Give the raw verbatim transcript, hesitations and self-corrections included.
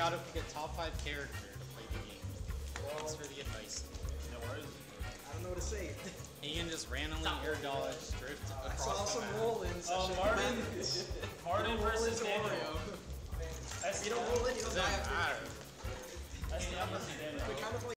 gotta pick a top five character to play the game. Well, Thanks for the advice. No worries. I don't know what to say. And you can just randomly air dodge, drift I across saw the some map. roll-ins. Oh, Martin. Martin versus Daniel. Wario. That's You don't roll in, you don't Doesn't die after. matter. That's the opposite, Daniel. We kind of like